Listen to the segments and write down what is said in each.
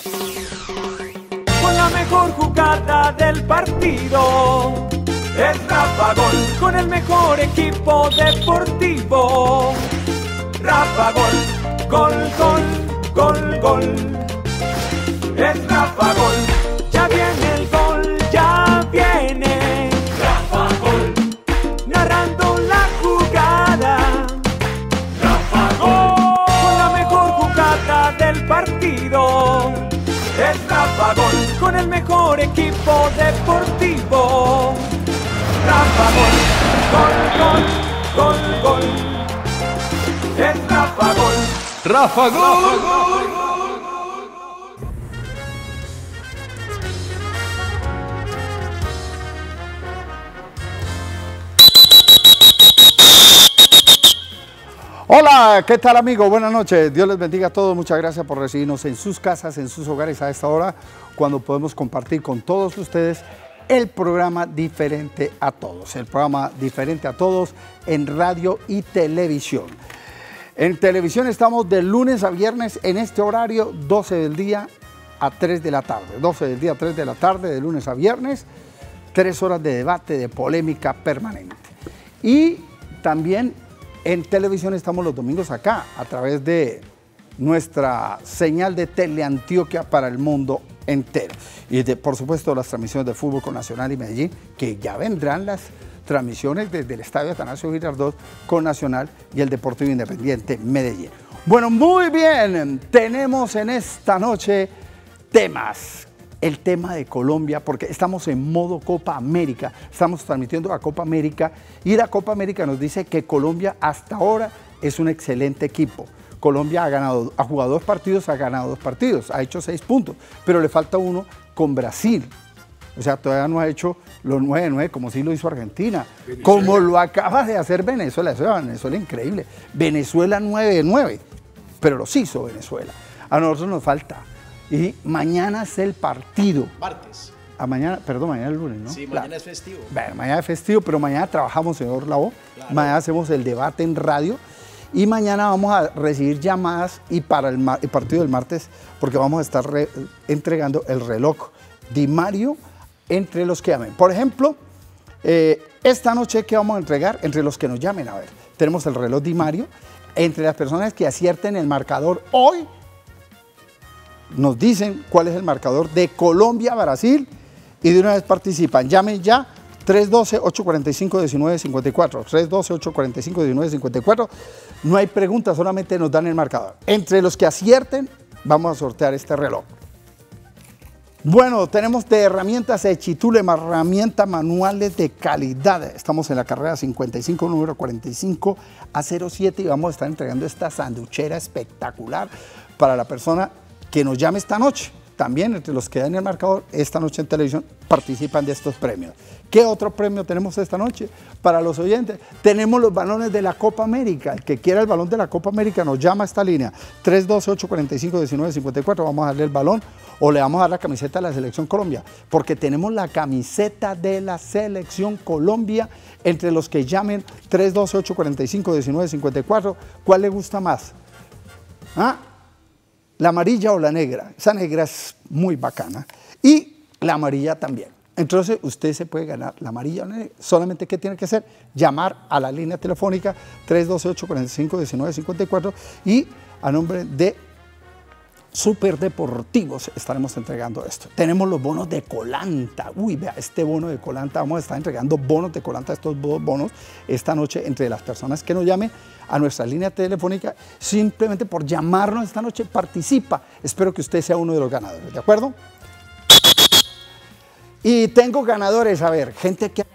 Con la mejor jugada del partido, es Rafa Gol, con el mejor equipo deportivo. Rafa Gol, gol, gol, gol, gol. Es Rafa Gol, ya viene el gol, ya viene. Rafa Gol, narrando la jugada. Rafa Gol, con la mejor jugada del partido. Es Rafa Gol, con el mejor equipo deportivo. Rafa Gol, gol, gol, gol, gol. Es Rafa Gol. Rafa Gol. Hola, ¿qué tal amigos? Buenas noches, Dios les bendiga a todos, muchas gracias por recibirnos en sus casas, en sus hogares a esta hora, cuando podemos compartir con todos ustedes el programa Diferente a Todos, el programa Diferente a Todos en radio y televisión. En televisión estamos de lunes a viernes en este horario, 12 del día a 3 de la tarde, 12 del día a 3 de la tarde, de lunes a viernes, 3 horas de debate, de polémica permanente. Y también en televisión estamos los domingos acá, a través de nuestra señal de Teleantioquia para el mundo entero. Y por supuesto las transmisiones de fútbol con Nacional y Medellín, que ya vendrán las transmisiones desde el Estadio Atanasio Girardot con Nacional y el Deportivo Independiente Medellín. Bueno, muy bien, tenemos en esta noche temas. El tema de Colombia, porque estamos en modo Copa América, estamos transmitiendo la Copa América y la Copa América nos dice que Colombia hasta ahora es un excelente equipo. Colombia ha jugado 2 partidos, ha ganado 2 partidos, ha hecho 6 puntos, pero le falta uno con Brasil. O sea, todavía no ha hecho los 9-9 como sí lo hizo Argentina, Venezuela, como lo acaba de hacer Venezuela. Eso es Venezuela increíble. Venezuela 9-9, pero los hizo Venezuela. A nosotros nos falta. Y mañana es el partido. Martes. Mañana es lunes, ¿no? Sí, mañana es festivo. Bueno, mañana es festivo, pero mañana trabajamos, señor Lavo. Claro. Mañana hacemos el debate en radio. Y mañana vamos a recibir llamadas y para el partido del martes, porque vamos a estar entregando el reloj Di Mario entre los que llamen. Por ejemplo, esta noche, ¿qué vamos a entregar? Entre los que nos llamen, a ver. Tenemos el reloj Di Mario. Entre las personas que acierten el marcador hoy, nos dicen cuál es el marcador de Colombia-Brasil y de una vez participan. Llamen ya 312-845-1954. 312-845-1954. No hay preguntas, solamente nos dan el marcador. Entre los que acierten, vamos a sortear este reloj. Bueno, tenemos de herramientas Echitule, herramientas manuales de calidad. Estamos en la carrera 55, número 45 a 07 y vamos a estar entregando esta sanduchera espectacular para la persona que nos llame esta noche. También entre los que dan el marcador esta noche en televisión participan de estos premios. ¿Qué otro premio tenemos esta noche? Para los oyentes, tenemos los balones de la Copa América. El que quiera el balón de la Copa América nos llama a esta línea 312-845-1954. Vamos a darle el balón o le vamos a dar la camiseta de la Selección Colombia, porque tenemos la camiseta de la Selección Colombia entre los que llamen 312-845-1954. ¿Cuál le gusta más? ¿Ah? ¿La amarilla o la negra? Esa negra es muy bacana. Y la amarilla también. Entonces usted se puede ganar la amarilla o la negra. Solamente ¿qué tiene que hacer? Llamar a la línea telefónica 312-845-1954 y a nombre de Superdeportivos estaremos entregando esto. Tenemos los bonos de Colanta. Uy, vea, este bono de Colanta, vamos a estar entregando bonos de Colanta, estos dos bonos esta noche entre las personas que nos llamen a nuestra línea telefónica. Simplemente por llamarnos esta noche participa. Espero que usted sea uno de los ganadores, ¿de acuerdo? Y tengo ganadores, a ver, gente que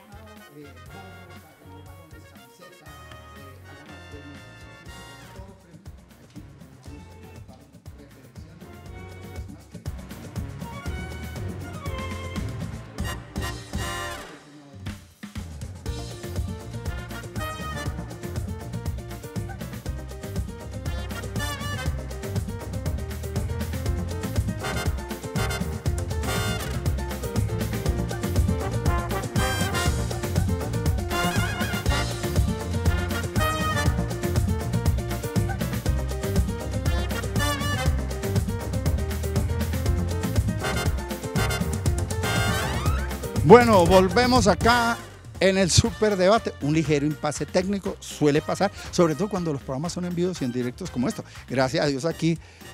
Bueno, volvemos acá en el superdebate. Un ligero impasse técnico suele pasar, sobre todo cuando los programas son en vivos y en directos como esto. Gracias a Dios aquí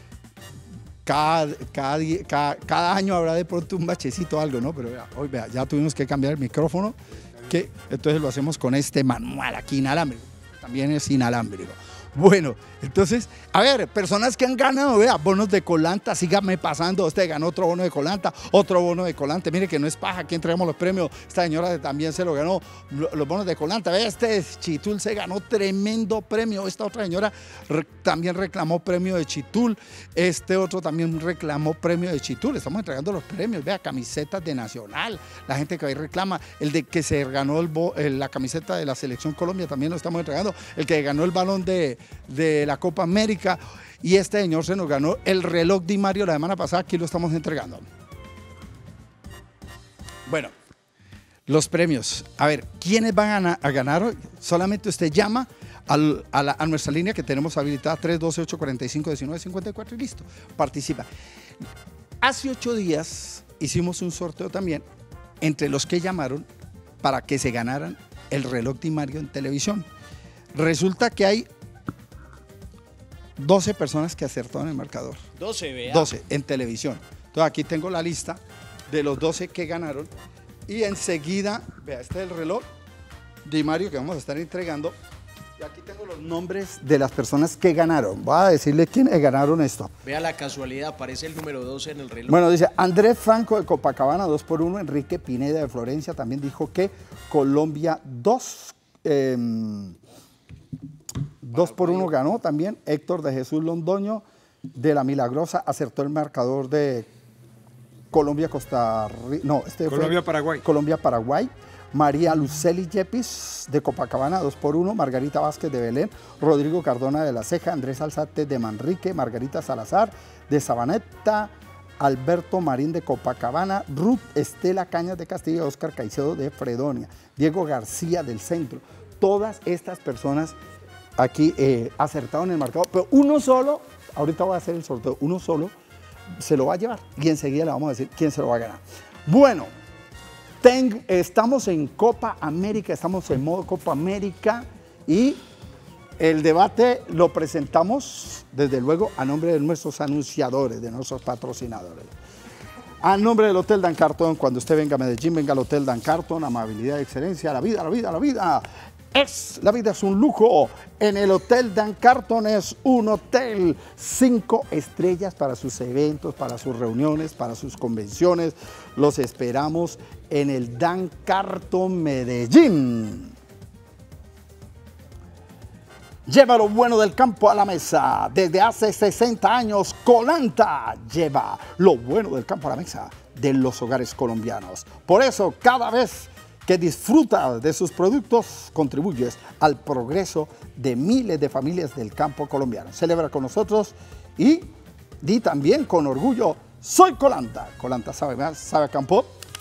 cada año habrá de pronto un bachecito o algo, ¿no? Pero hoy vea, ya tuvimos que cambiar el micrófono, que entonces lo hacemos con este manual aquí inalámbrico. También es inalámbrico. Bueno, entonces, a ver, personas que han ganado, vea, bonos de Colanta, síganme pasando, usted ganó otro bono de Colanta, otro bono de Colanta, mire que no es paja, aquí entregamos los premios, esta señora también se lo ganó, los bonos de Colanta, vea, este Chitul se ganó tremendo premio, esta otra señora también reclamó premio de Chitul, este otro también reclamó premio de Chitul, estamos entregando los premios, vea, camisetas de Nacional, la gente que ahí reclama, el de que se ganó la camiseta de la Selección Colombia también lo estamos entregando, el que ganó el balón de la Copa América, y este señor se nos ganó el reloj Di Mario la semana pasada, aquí lo estamos entregando. Bueno, los premios, a ver, ¿quiénes van a ganar hoy? Solamente usted llama a nuestra línea que tenemos habilitada 312-845-1954 y listo, participa. Hace 8 días hicimos un sorteo también entre los que llamaron para que se ganaran el reloj Di Mario en televisión. Resulta que hay 12 personas que acertaron el marcador. 12, vea. 12 en televisión. Entonces aquí tengo la lista de los 12 que ganaron y enseguida, vea, este es el reloj Di Mario que vamos a estar entregando y aquí tengo los nombres de las personas que ganaron. Voy a decirle quiénes ganaron esto. Vea la casualidad, aparece el número 12 en el reloj. Bueno, dice Andrés Franco de Copacabana 2 por 1, Enrique Pineda de Florencia también dijo que Colombia 2 por 1 ganó también. Héctor de Jesús Londoño de La Milagrosa acertó el marcador de Colombia-Costa Rica. No, Colombia-Paraguay. Colombia-Paraguay. María Luceli Yepis de Copacabana 2 por 1. Margarita Vázquez de Belén. Rodrigo Cardona de La Ceja. Andrés Alzate de Manrique. Margarita Salazar de Sabaneta. Alberto Marín de Copacabana. Ruth Estela Cañas de Castillo. Oscar Caicedo de Fredonia. Diego García del Centro. Todas estas personas aquí acertaron el marcador, pero uno solo, ahorita voy a hacer el sorteo, uno solo se lo va a llevar y enseguida le vamos a decir quién se lo va a ganar. Bueno, estamos en Copa América, estamos en modo Copa América y el debate lo presentamos desde luego a nombre de nuestros anunciadores, de nuestros patrocinadores. A nombre del Hotel Dan Carton, cuando usted venga a Medellín, venga al Hotel Dan Carton, amabilidad y excelencia, la vida, la vida, la vida. La vida es un lujo. En el Hotel Dan Carton es un hotel 5 estrellas para sus eventos, para sus reuniones, para sus convenciones. Los esperamos en el Dan Carton Medellín. Lleva lo bueno del campo a la mesa. Desde hace 60 años, Colanta lleva lo bueno del campo a la mesa de los hogares colombianos. Por eso, cada vez que disfruta de sus productos, contribuyes al progreso de miles de familias del campo colombiano. Celebra con nosotros y di también con orgullo, soy Colanta. Colanta sabe más, sabe a campo.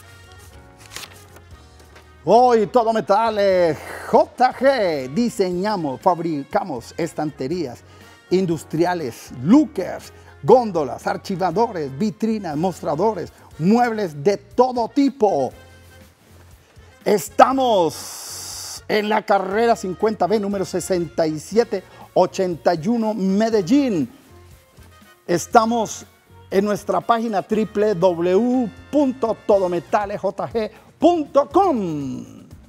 Hoy todo metales, JG, diseñamos, fabricamos estanterías industriales, lookers, góndolas, archivadores, vitrinas, mostradores, muebles de todo tipo. Estamos en la carrera 50B, número 6781, Medellín. Estamos en nuestra página www.todometalesjg.com.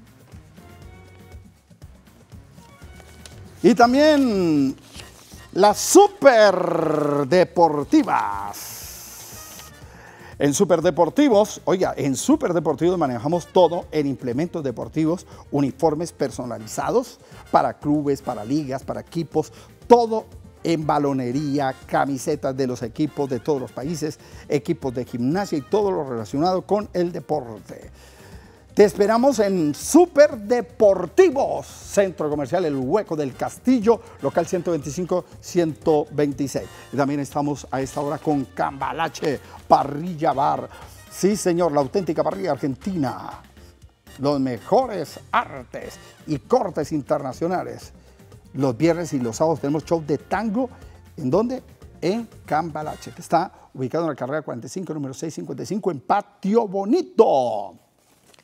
Y también las superdeportivas. En Superdeportivos, oiga, en Superdeportivos manejamos todo en implementos deportivos, uniformes personalizados para clubes, para ligas, para equipos, todo en balonería, camisetas de los equipos de todos los países, equipos de gimnasia y todo lo relacionado con el deporte. Te esperamos en Superdeportivos, Centro Comercial El Hueco del Castillo, local 125-126. Y también estamos a esta hora con Cambalache Parrilla Bar. Sí, señor, la auténtica parrilla argentina. Los mejores artes y cortes internacionales. Los viernes y los sábados tenemos show de tango. ¿En dónde? En Cambalache, que está ubicado en la carrera 45, número 655, en Patio Bonito.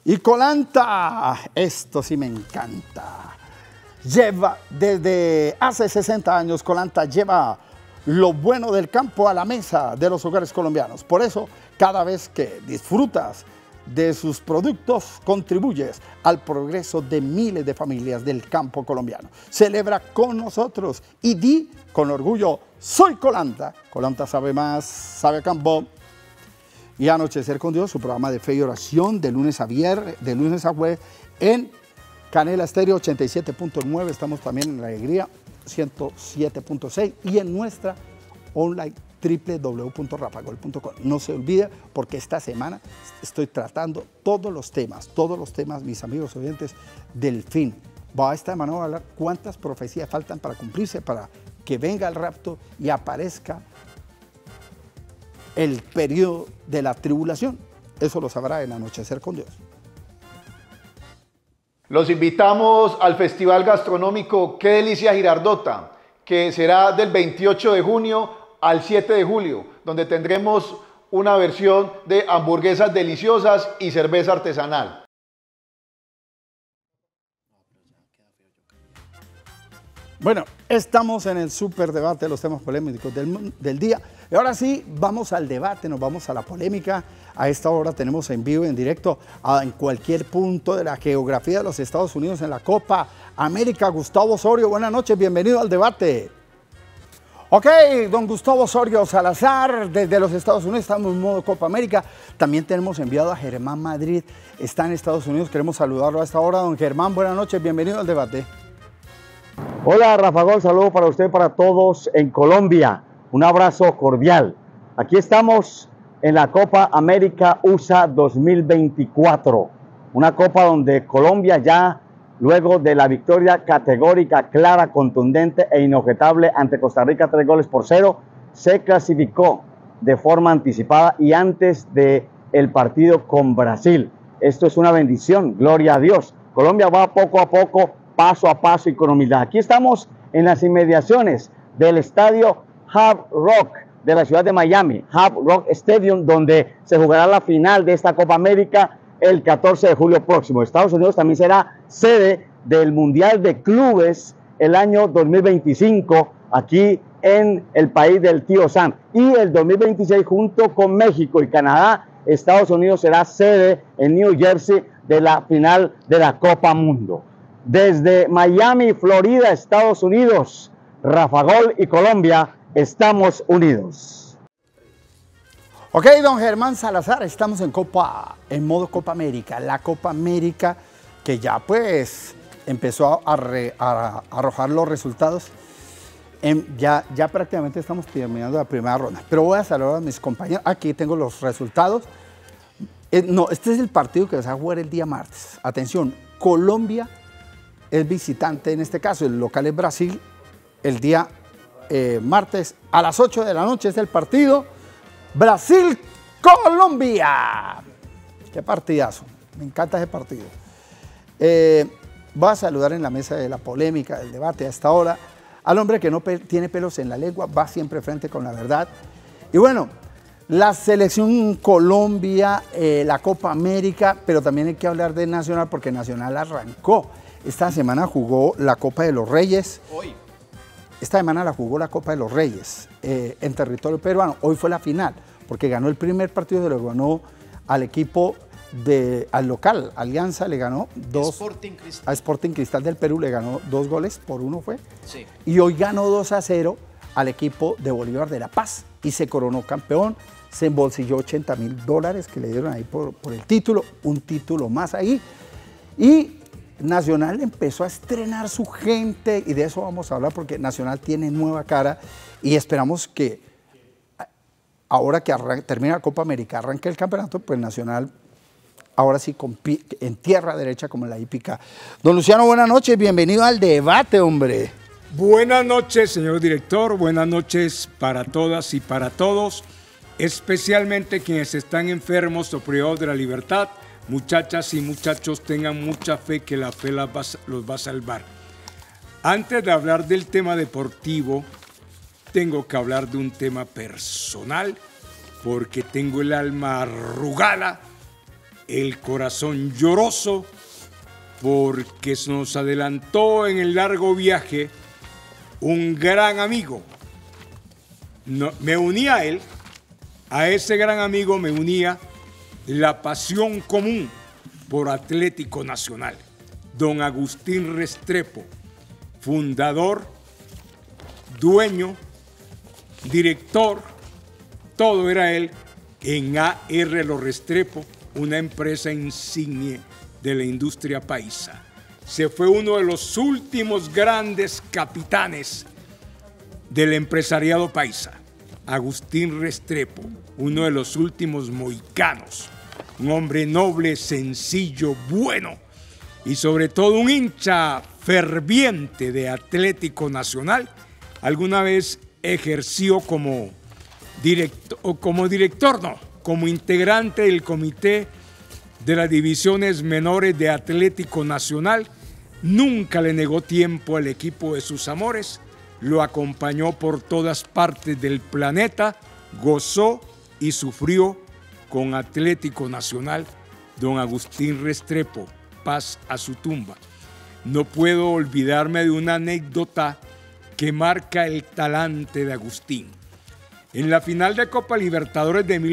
Y Colanta, esto sí me encanta. Lleva, desde hace 60 años, Colanta lleva lo bueno del campo a la mesa de los hogares colombianos. Por eso, cada vez que disfrutas de sus productos, contribuyes al progreso de miles de familias del campo colombiano. Celebra con nosotros y di con orgullo, soy Colanta. Colanta sabe más, sabe a campo. Y Anochecer con Dios, su programa de fe y oración de lunes a viernes, de lunes a jueves en Canela Estéreo 87.9. Estamos también en La Alegría 107.6 y en nuestra online www.rafagol.com. No se olvide porque esta semana estoy tratando todos los temas, mis amigos oyentes, del fin. Esta semana voy a hablar cuántas profecías faltan para cumplirse para que venga el rapto y aparezca el periodo de la tribulación. Eso lo sabrá en Anochecer con Dios. Los invitamos al Festival Gastronómico Qué Delicia Girardota, que será del 28 de junio al 7 de julio, donde tendremos una versión de hamburguesas deliciosas y cerveza artesanal. Bueno, estamos en el superdebate de los temas polémicos del día. Y ahora sí, vamos al debate, nos vamos a la polémica. A esta hora tenemos en vivo y en directo en cualquier punto de la geografía de los Estados Unidos en la Copa América. Gustavo Osorio, buenas noches, bienvenido al debate. Ok, don Gustavo Osorio Salazar, desde los Estados Unidos, estamos en modo Copa América. También tenemos enviado a Germán Madrid, está en Estados Unidos, queremos saludarlo a esta hora. Don Germán, buenas noches, bienvenido al debate. Hola Rafa Gol, saludo para usted, para todos en Colombia, un abrazo cordial. Aquí estamos en la Copa América USA 2024, una copa donde Colombia ya, luego de la victoria categórica, clara, contundente e inobjetable ante Costa Rica 3-0, se clasificó de forma anticipada y antes del partido con Brasil. Esto es una bendición, gloria a Dios. Colombia va poco a poco, paso a paso y con humildad. Aquí estamos en las inmediaciones del estadio Hard Rock de la ciudad de Miami, Hard Rock Stadium, donde se jugará la final de esta Copa América el 14 de julio próximo. Estados Unidos también será sede del Mundial de Clubes el año 2025 aquí en el país del tío Sam. Y el 2026 junto con México y Canadá, Estados Unidos será sede en New Jersey de la final de la Copa Mundo. Desde Miami, Florida, Estados Unidos, Rafa Gol y Colombia, estamos unidos. Ok, don Germán Salazar, estamos en modo Copa América. La Copa América que ya pues empezó a arrojar los resultados. Ya prácticamente estamos terminando la primera ronda. Pero voy a saludar a mis compañeros. Aquí tengo los resultados. No, este es el partido que se va a jugar el día martes. Atención, Colombia es visitante en este caso, el local es Brasil, el día martes a las 8 de la noche es el partido Brasil-Colombia. Qué partidazo, me encanta ese partido. Voy a saludar en la mesa de la polémica, del debate a esta hora, al hombre que no tiene pelos en la lengua, va siempre frente con la verdad. Y bueno, la selección Colombia, la Copa América, pero también hay que hablar de Nacional porque Nacional arrancó. Esta semana jugó la Copa de los Reyes. Hoy. Esta semana la jugó la Copa de los Reyes en territorio peruano. Hoy fue la final, porque ganó el primer partido, lo ganó al equipo al local. Alianza le ganó a Sporting Cristal del Perú, le ganó 2-1 fue. Sí. Y hoy ganó 2-0 al equipo de Bolívar de La Paz y se coronó campeón. Se embolsilló $80.000 que le dieron ahí por el título, un título más ahí. Y Nacional empezó a estrenar su gente y de eso vamos a hablar porque Nacional tiene nueva cara y esperamos que ahora que termina la Copa América, arranque el campeonato, pues Nacional ahora sí en tierra derecha como en la hípica. Don Luciano, buenas noches, bienvenido al debate, hombre. Buenas noches, señor director, buenas noches para todas y para todos, especialmente quienes están enfermos o privados de la libertad. Muchachas y muchachos, tengan mucha fe que la fe los va a salvar. Antes de hablar del tema deportivo, tengo que hablar de un tema personal, porque tengo el alma arrugada el corazón lloroso porque se nos adelantó en el largo viaje un gran amigo. Me unía a él, a ese gran amigo me unía la pasión común por Atlético Nacional. Don Agustín Restrepo, fundador, dueño, director, todo era él en AR Los Restrepo, una empresa insignia de la industria paisa. Se fue uno de los últimos grandes capitanes del empresariado paisa, Agustín Restrepo, uno de los últimos mohicanos, un hombre noble, sencillo, bueno y sobre todo un hincha ferviente de Atlético Nacional. Alguna vez ejerció como como integrante del comité de las divisiones menores de Atlético Nacional. Nunca le negó tiempo al equipo de sus amores, lo acompañó por todas partes del planeta, gozó y sufrió con Atlético Nacional. Don Agustín Restrepo, paz a su tumba. No puedo olvidarme de una anécdota que marca el talante de Agustín. En la final de Copa Libertadores de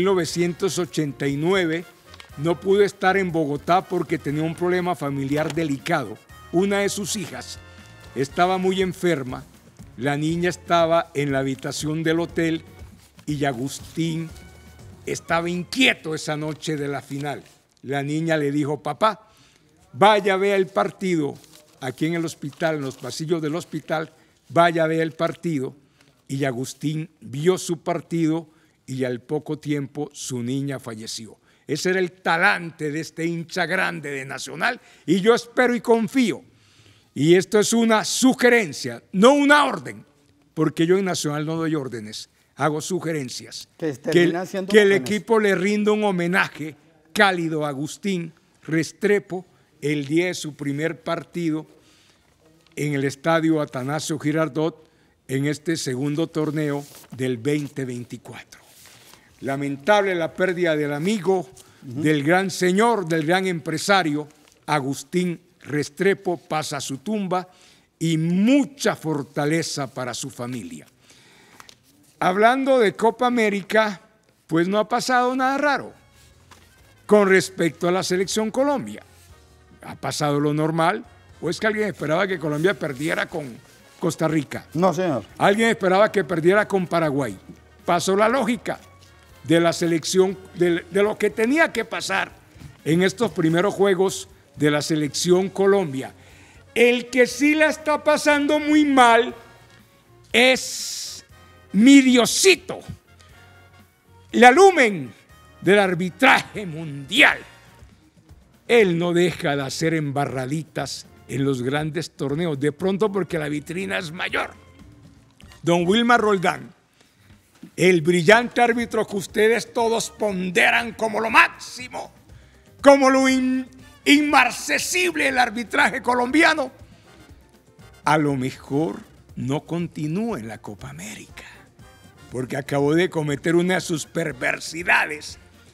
1989 no pudo estar en Bogotá porque tenía un problema familiar delicado. Una de sus hijas estaba muy enferma, la niña estaba en la habitación del hotel y Agustín estaba inquieto esa noche de la final. La niña le dijo: papá, vaya, vea el partido aquí en el hospital, en los pasillos del hospital, vaya, vea el partido. Y Agustín vio su partido y al poco tiempo su niña falleció. Ese era el talante de este hincha grande de Nacional y yo espero y confío. Y esto es una sugerencia, no una orden, porque yo en Nacional no doy órdenes, hago sugerencias. Que el equipo le rinda un homenaje cálido a Agustín Restrepo el día de su primer partido en el estadio Atanasio Girardot en este segundo torneo del 2024. Lamentable la pérdida del amigo, del gran señor, del gran empresario Agustín Restrepo, pasa a su tumba y mucha fortaleza para su familia. Hablando de Copa América, pues no ha pasado nada raro con respecto a la selección Colombia. ¿Ha pasado lo normal o es que alguien esperaba que Colombia perdiera con Costa Rica? No, señor. Alguien esperaba que perdiera con Paraguay. Pasó la lógica de la selección, de lo que tenía que pasar en estos primeros juegos de la selección Colombia. El que sí la está pasando muy mal es mi Diosito, la lumen del arbitraje mundial. Él no deja de hacer embarraditas en los grandes torneos, de pronto porque la vitrina es mayor. Don Wilmar Roldán, el brillante árbitro que ustedes todos ponderan como lo máximo, como lo inmarcesible del arbitraje colombiano, a lo mejor no continúa en la Copa América, porque acabó de cometer una de sus perversidades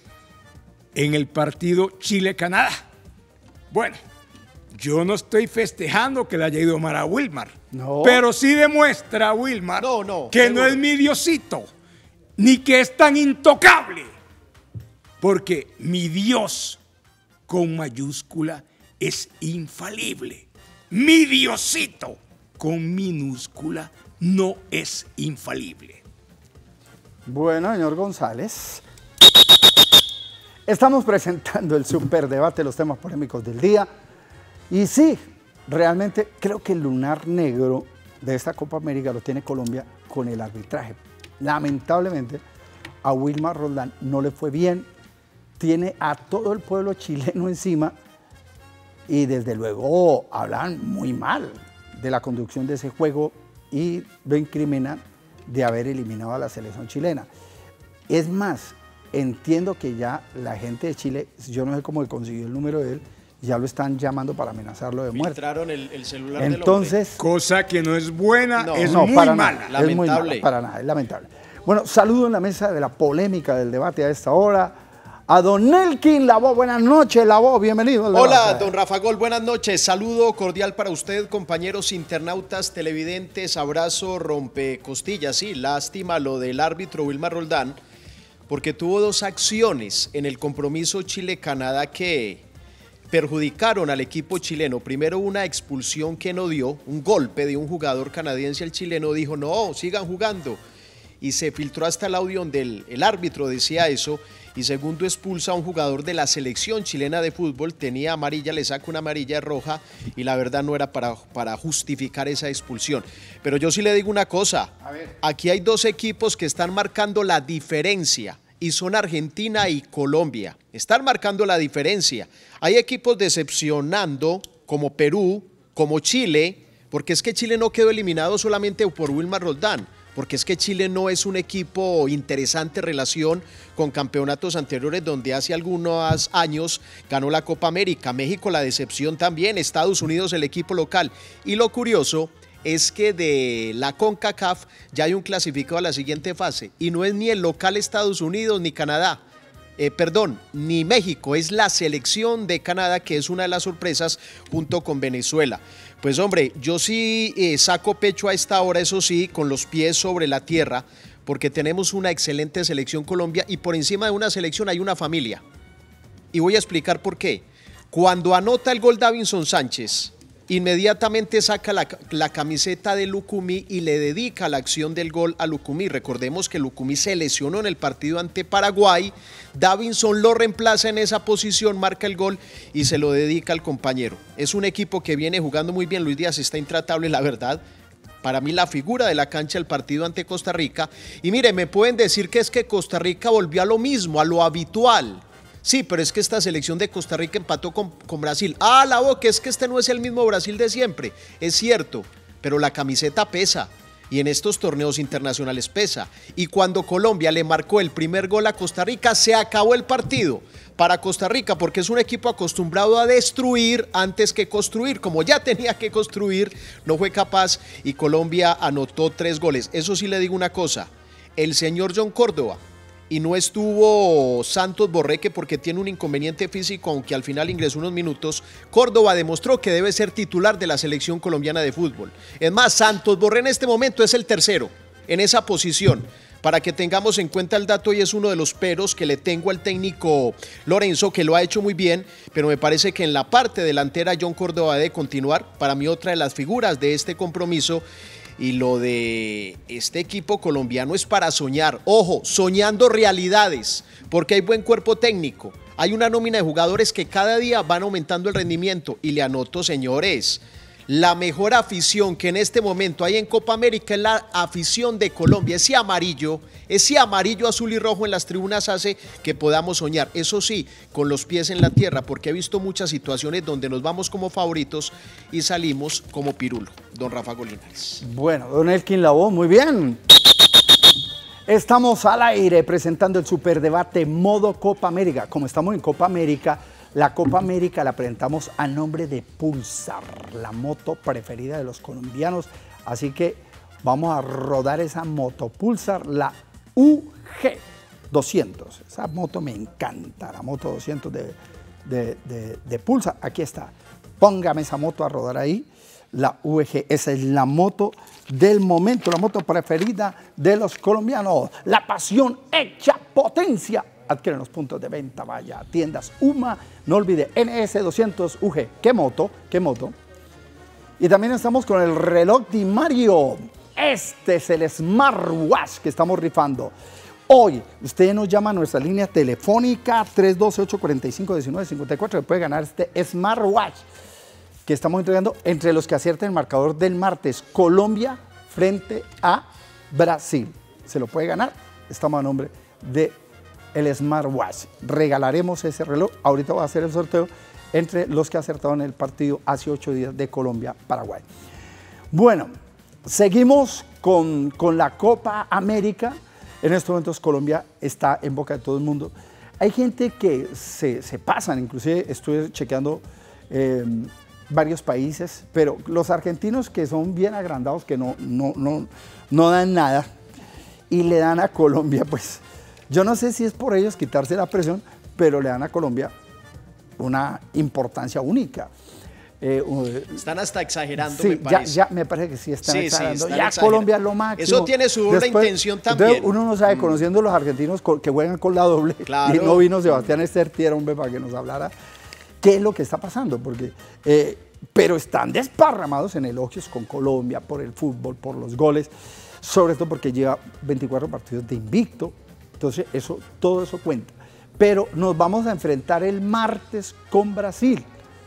en el partido Chile-Canadá. Bueno, yo no estoy festejando que le haya ido mal a Wilmar, no, pero sí demuestra a Wilmar que no es mi Diosito, ni que es tan intocable, porque mi Dios con mayúscula es infalible. Mi Diosito con minúscula no es infalible. Bueno, señor González, estamos presentando el superdebate, los temas polémicos del día. Y sí, realmente creo que el lunar negro de esta Copa América lo tiene Colombia con el arbitraje. Lamentablemente, a Wilmar Roldán no le fue bien, tiene a todo el pueblo chileno encima y desde luego hablan muy mal de la conducción de ese juego y lo incriminan de haber eliminado a la selección chilena. Es más, entiendo que ya la gente de Chile, yo no sé cómo consiguió el número de él, ya lo están llamando para amenazarlo de muerte. Filtraron el celular Entonces, del hombre. Cosa que no es buena, no, es muy para mala. Nada, lamentable. Es muy mala, para nada, es lamentable. Bueno, saludo en la mesa de la polémica del debate a esta hora a don Elkin Lavoe. Buenas noches, Lavoe, bienvenido. Hola, don Rafa Gol, buenas noches. Saludo cordial para usted, compañeros internautas, televidentes, abrazo, rompecostillas. Sí, lástima lo del árbitro Wilmar Roldán, porque tuvo dos acciones en el compromiso Chile-Canadá que perjudicaron al equipo chileno. Primero, una expulsión que no dio, un golpe de un jugador canadiense al chileno, dijo no, sigan jugando. Y se filtró hasta el audio donde el árbitro decía eso. Y segundo, expulsa a un jugador de la selección chilena de fútbol, tenía amarilla, le saca una amarilla roja y la verdad no era para justificar esa expulsión. Pero yo sí le digo una cosa, aquí hay dos equipos que están marcando la diferencia y son Argentina y Colombia, están marcando la diferencia. Hay equipos decepcionando como Perú, como Chile, porque es que Chile no quedó eliminado solamente por Wilmar Roldán, porque es que Chile no es un equipo interesante en relación con campeonatos anteriores donde hace algunos años ganó la Copa América. México la decepción también, Estados Unidos el equipo local. Y lo curioso es que de la CONCACAF ya hay un clasificado a la siguiente fase y no es ni el local Estados Unidos ni Canadá. Ni México, es la selección de Canadá que es una de las sorpresas junto con Venezuela. Pues hombre, yo sí saco pecho a esta hora, eso sí, con los pies sobre la tierra, porque tenemos una excelente selección Colombia y por encima de una selección hay una familia. Y voy a explicar por qué. Cuando anota el gol Davinson Sánchez, inmediatamente saca la camiseta de Lucumí y le dedica la acción del gol a Lucumí. Recordemos que Lucumí se lesionó en el partido ante Paraguay, Davinson lo reemplaza en esa posición, marca el gol y se lo dedica al compañero. Es un equipo que viene jugando muy bien, Luis Díaz está intratable, la verdad. Para mí la figura de la cancha del partido ante Costa Rica. Y mire, me pueden decir que es que Costa Rica volvió a lo mismo, a lo habitual. Sí, pero es que esta selección de Costa Rica empató con Brasil. Ah, la boca, es que este no es el mismo Brasil de siempre. Es cierto, pero la camiseta pesa. Y en estos torneos internacionales pesa. Y cuando Colombia le marcó el primer gol a Costa Rica, se acabó el partido para Costa Rica, porque es un equipo acostumbrado a destruir antes que construir. Como ya tenía que construir, no fue capaz y Colombia anotó 3 goles. Eso sí le digo una cosa, el señor John Córdoba, y no estuvo Santos Borré, porque tiene un inconveniente físico, aunque al final ingresó unos minutos. Córdoba demostró que debe ser titular de la selección colombiana de fútbol. Es más, Santos Borré en este momento es el tercero en esa posición, para que tengamos en cuenta el dato, y es uno de los peros que le tengo al técnico Lorenzo, que lo ha hecho muy bien, pero me parece que en la parte delantera John Córdoba debe continuar. Para mí otra de las figuras de este compromiso. Y lo de este equipo colombiano es para soñar, ojo, soñando realidades, porque hay buen cuerpo técnico, hay una nómina de jugadores que cada día van aumentando el rendimiento. Y le anoto, señores, la mejor afición que en este momento hay en Copa América es la afición de Colombia. Ese amarillo, azul y rojo en las tribunas hace que podamos soñar. Eso sí, con los pies en la tierra, porque he visto muchas situaciones donde nos vamos como favoritos y salimos como pirulo. Don Rafa Golinares. Bueno, don Elkin Lavoe, muy bien. Estamos al aire presentando el superdebate modo Copa América. Como estamos en Copa América, la Copa América la presentamos a nombre de Pulsar, la moto preferida de los colombianos. Así que vamos a rodar esa moto Pulsar, la UG 200. Esa moto me encanta, la moto 200 de Pulsar. Aquí está. Póngame esa moto a rodar ahí. La UG, esa es la moto del momento, la moto preferida de los colombianos. La pasión hecha potencia. Adquieren los puntos de venta, vaya, tiendas UMA, no olvide, NS200 UG. ¿Qué moto? ¿Qué moto? Y también estamos con el reloj de Mario. Este es el smartwatch que estamos rifando. Hoy, usted nos llama a nuestra línea telefónica 312-845-1954. Puede ganar este smartwatch que estamos entregando entre los que acierten el marcador del martes. Colombia frente a Brasil. Se lo puede ganar. Estamos a nombre de el smartwatch. Regalaremos ese reloj. Ahorita voy a hacer el sorteo entre los que acertaron el partido hace 8 días de Colombia-Paraguay. Bueno, seguimos con la Copa América. En estos momentos Colombia está en boca de todo el mundo. Hay gente que se pasan, inclusive estuve chequeando varios países, pero los argentinos, que son bien agrandados, que no dan nada y le dan a Colombia, pues yo no sé si es por ellos quitarse la presión, pero le dan a Colombia una importancia única. Están hasta exagerando, sí, me parece. ya me parece que sí están Sí, exagerando. están ya exagerando. Colombia es lo máximo. Eso tiene su doble intención también. Uno no sabe, conociendo a los argentinos que juegan con la doble, Claro. y no vino Sebastián Estertier, hombre, para que nos hablara qué es lo que está pasando, porque, pero están desparramados en elogios con Colombia por el fútbol, por los goles, sobre todo porque lleva 24 partidos de invicto, entonces todo eso cuenta. Pero nos vamos a enfrentar el martes con Brasil.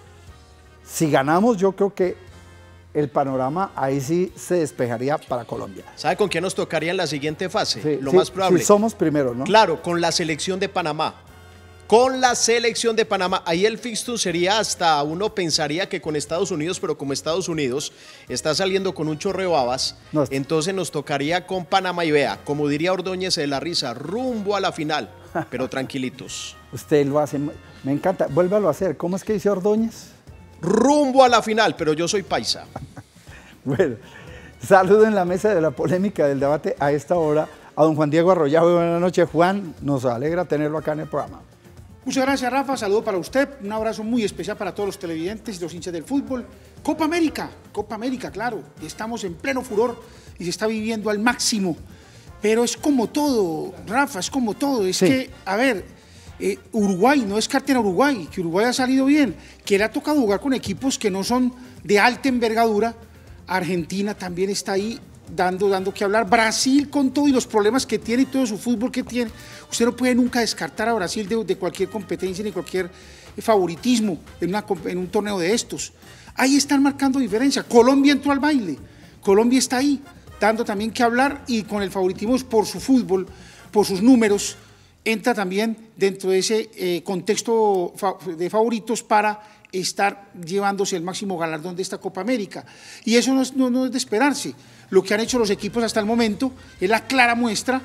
Si ganamos, yo creo que el panorama ahí sí se despejaría para Colombia. ¿Sabe con quién nos tocaría en la siguiente fase? Sí, Lo sí, más probable. si somos primeros, ¿no? Claro, con la selección de Panamá. Con la selección de Panamá. Ahí el fixture sería hasta, uno pensaría que con Estados Unidos, pero como Estados Unidos está saliendo con un chorro de babas, No. entonces nos tocaría con Panamá y vea, como diría Ordóñez de la Risa, rumbo a la final, pero tranquilitos. Usted lo hace, me encanta, vuélvalo a hacer. ¿Cómo es que dice Ordóñez? Rumbo a la final, pero yo soy paisa. Bueno, saludo en la mesa de la polémica del debate a esta hora a don Juan Diego Arroyave. Buenas noches, Juan. Nos alegra tenerlo acá en el programa. Muchas gracias, Rafa. Saludo para usted. Un abrazo muy especial para todos los televidentes y los hinchas del fútbol. Copa América, claro. Estamos en pleno furor y se está viviendo al máximo. Pero es como todo, Rafa, es como todo. Es Sí. que, a ver, Uruguay, no descarten a Uruguay, que Uruguay ha salido bien, que le ha tocado jugar con equipos que no son de alta envergadura. Argentina también está ahí dando que hablar. Brasil, con todo y los problemas que tiene y todo su fútbol que tiene, usted no puede nunca descartar a Brasil de cualquier competencia ni cualquier favoritismo en un torneo de estos. Ahí están marcando diferencia. Colombia entró al baile, Colombia está ahí dando también que hablar y con el favoritismo por su fútbol, por sus números, entra también dentro de ese contexto de favoritos para estar llevándose el máximo galardón de esta Copa América. Y eso no es de esperarse. Lo que han hecho los equipos hasta el momento es la clara muestra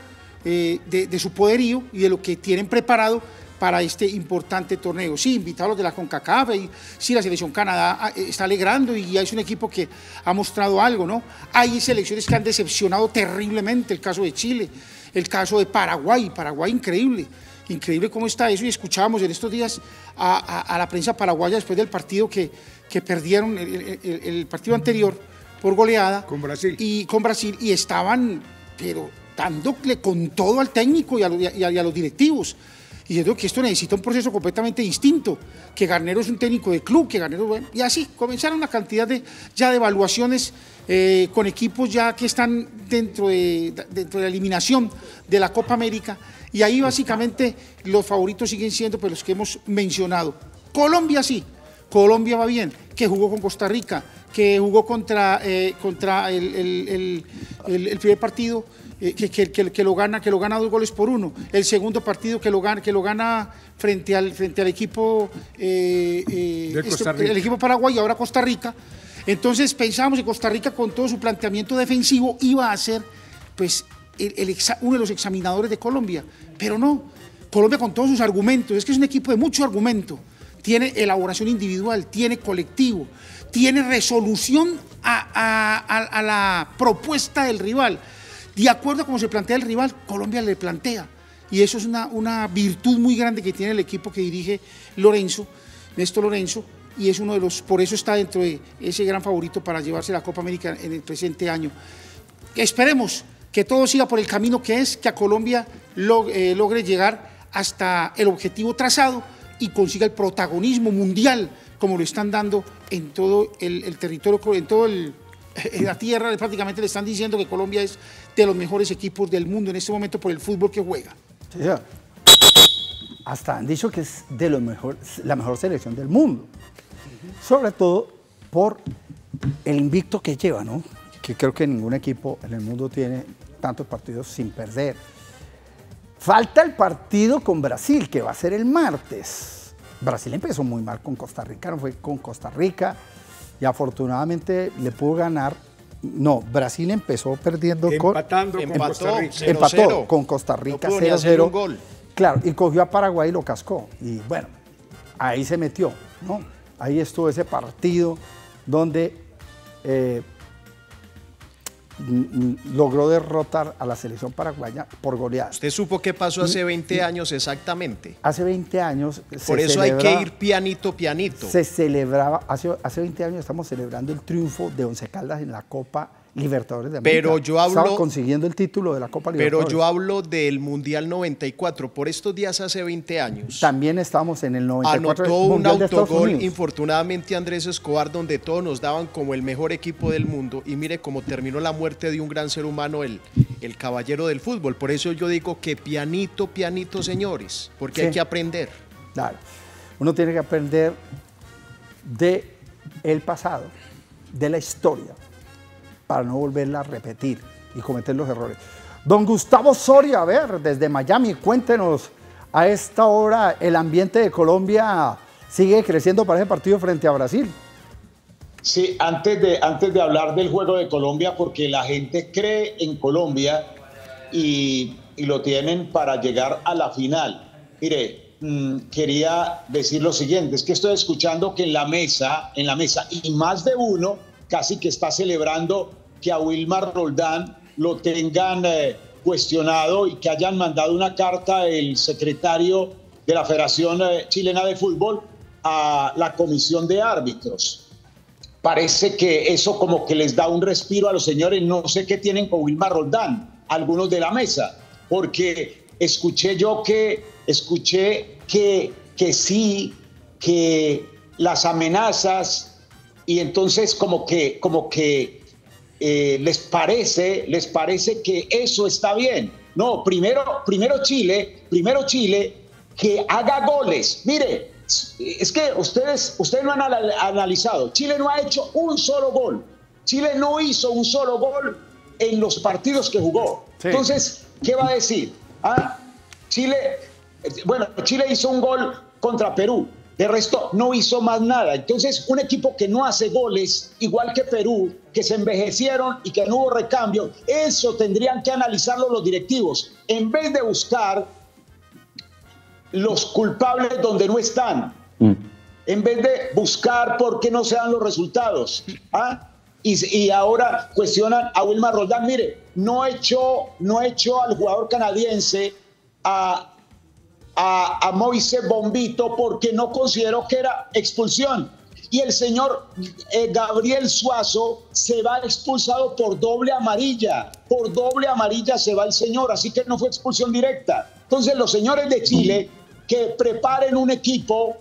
de su poderío y de lo que tienen preparado para este importante torneo. Sí, invitados los de la CONCACAF, y sí, la selección Canadá está alegrando y ya es un equipo que ha mostrado algo, ¿no? Hay selecciones que han decepcionado terriblemente, el caso de Chile, el caso de Paraguay increíble cómo está eso, y escuchábamos en estos días a la prensa paraguaya después del partido que perdieron el partido anterior por goleada Con Brasil. y estaban, pero dándole con todo al técnico y a los directivos. Y yo creo que esto necesita un proceso completamente distinto, que Garnero es un técnico de club, que Garnero, bueno, y así comenzaron una cantidad de evaluaciones con equipos ya que están dentro de la eliminación de la Copa América, y ahí básicamente los favoritos siguen siendo pues los que hemos mencionado. Colombia sí, Colombia va bien, que jugó con Costa Rica, que jugó contra el primer partido, que lo gana 2-1, el segundo partido que lo gana frente al equipo el equipo Paraguay y ahora Costa Rica. Entonces pensábamos que Costa Rica, con todo su planteamiento defensivo, iba a ser pues uno de los examinadores de Colombia, pero no. Colombia, con todos sus argumentos, es que es un equipo de mucho argumento, tiene elaboración individual, tiene colectivo, tiene resolución a la propuesta del rival. De acuerdo a cómo se plantea el rival, Colombia le plantea. Y eso es una virtud muy grande que tiene el equipo que dirige Néstor Lorenzo, y es uno de los, por eso está dentro de ese gran favorito para llevarse la Copa América en el presente año. Esperemos que todo siga por el camino que es, que a Colombia logre llegar hasta el objetivo trazado y consiga el protagonismo mundial, como lo están dando en todo el territorio, en todo la tierra. Prácticamente le están diciendo que Colombia es de los mejores equipos del mundo en este momento por el fútbol que juega. Sí, señor. Hasta han dicho que es de la mejor selección del mundo. Sobre todo por el invicto que lleva, ¿no? Que creo que ningún equipo en el mundo tiene tantos partidos sin perder. Falta el partido con Brasil, que va a ser el martes. Brasil empezó muy mal con Costa Rica, no fue con Costa Rica, y afortunadamente le pudo ganar. No, Brasil empezó perdiendo Empatando con Empató, Costa Rica. 0-0. empató con Costa Rica, No pudo ni hacer 0-0. un gol. Claro, y cogió a Paraguay y lo cascó. Y bueno, ahí se metió, ¿no? Ahí estuvo ese partido donde logró derrotar a la selección paraguaya por goleada. ¿Usted supo qué pasó hace 20 años exactamente? Hace 20 años... Por eso hay que ir pianito, pianito. Se celebraba, hace 20 años estamos celebrando el triunfo de Once Caldas en la Copa Libertadores de América. Pero yo hablo... Estaba consiguiendo el título de la Copa Libertadores. Pero yo hablo del Mundial 94, por estos días hace 20 años. También estábamos en el 94. Anotó un Mundial de Estados autogol, Unidos. infortunadamente, Andrés Escobar, donde todos nos daban como el mejor equipo del mundo. Y mire cómo terminó la muerte de un gran ser humano, el caballero del fútbol. Por eso yo digo que pianito, pianito, señores, porque Sí. hay que aprender. Claro, uno tiene que aprender de el pasado, de la historia, para no volverla a repetir y cometer los errores. Don Gustavo Soria, a ver, desde Miami, cuéntenos, a esta hora el ambiente de Colombia sigue creciendo para ese partido frente a Brasil. Sí, antes de hablar del juego de Colombia, porque la gente cree en Colombia y lo tienen para llegar a la final. Mire, quería decir lo siguiente, es que estoy escuchando que en la mesa, y más de uno casi que está celebrando que a Wilmar Roldán lo tengan cuestionado y que hayan mandado una carta el secretario de la Federación Chilena de Fútbol a la Comisión de Árbitros. Parece que eso como que les da un respiro a los señores, no sé qué tienen con Wilmar Roldán, algunos de la mesa, porque escuché que sí, que las amenazas, y entonces como que les parece que eso está bien. No, primero Chile que haga goles. Mire, es que ustedes no han analizado. Chile no ha hecho un solo gol. Chile no hizo un solo gol en los partidos que jugó. Sí. Entonces, ¿qué va a decir? Chile hizo un gol contra Perú. De resto, no hizo más nada. Entonces, un equipo que no hace goles, igual que Perú, que se envejecieron y que no hubo recambio, eso tendrían que analizarlo los directivos. En vez de buscar los culpables donde no están, en vez de buscar por qué no se dan los resultados. Y ahora cuestionan a Wilmar Roldán. Mire, no echó al jugador canadiense a Moisés Bombito porque no consideró que era expulsión. Y el señor Gabriel Suazo se va expulsado por doble amarilla. Por doble amarilla se va el señor, así que no fue expulsión directa. Entonces los señores de Chile que preparen un equipo